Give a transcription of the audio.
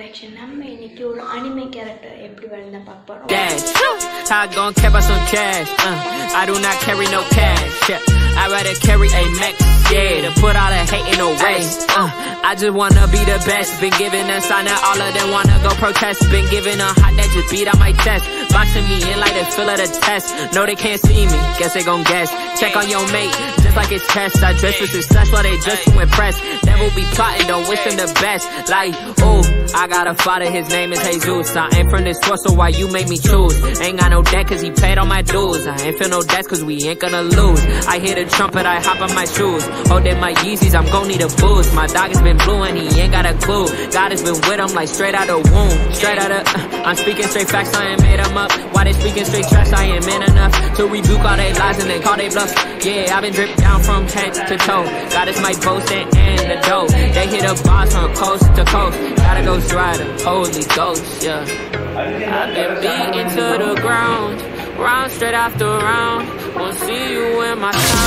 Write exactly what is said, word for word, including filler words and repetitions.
reaction. நம்ம இன்னைக்கு ஒரு anime character எப்படி வளர்ந்தா பார்ப்போம். How I gon' care about some cash? Uh, I do not carry no cash. Yeah. I rather carry a Mac, yeah, to put all the hate in the way. Uh, I just wanna be the best. Been given a sign that all of them wanna go protest. Been given a hot that just beat on my chest. Boxing me in like the feel of the test. No, they can't see me. Guess they gon' guess. Check on your mate, just like it's test. I dress for success while they dress to impress. Never be plotting, don't wish them the best. Like, ooh, I got a father, his name is Jesus. I ain't from this source, so why you make me choose? Ain't got no debt cause he paid all my dues. I ain't feel no debts cause we ain't gonna lose. I hear the trumpet, I hop on my shoes. Holding my Yeezys, I'm gon' need a boost. My dog has been blue and he ain't got a clue. God has been with him like straight out the womb. Straight out of, uh, I'm speaking straight facts, I ain't made them up. Why they speaking straight trash, I ain't man enough to rebuke all they lies and then call they bluffs. Yeah, I've been dripped down from head to toe. God is my boast and antidote. They hit a boss from coast to coast. Gotta go dry the Holy Ghost, yeah. I've been beaten to the ground, round straight after round. Won't see you in my time.